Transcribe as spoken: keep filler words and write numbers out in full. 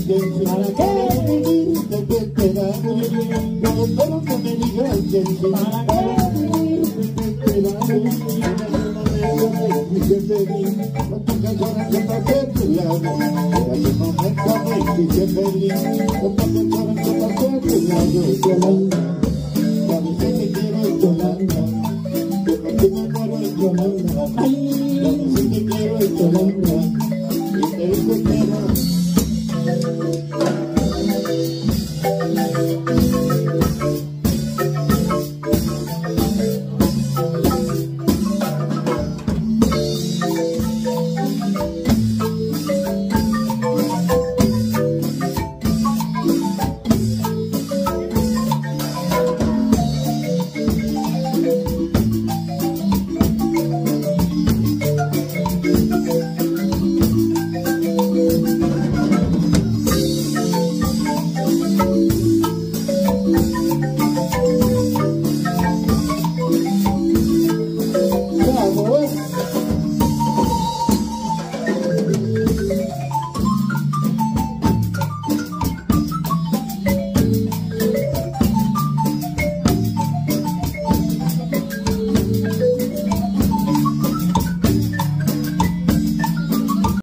¿Para qué? No espero que me digas que ¿para qué? Y que feliz, con tu canción que pasé a tu lado. Era tu momento, me hice feliz, con tu canción que pasé a tu lado. Yolanda, cuando sé que quiero es Yolanda, que contigo muero es Yolanda. Cuando sé que quiero es Yolanda, y te digo que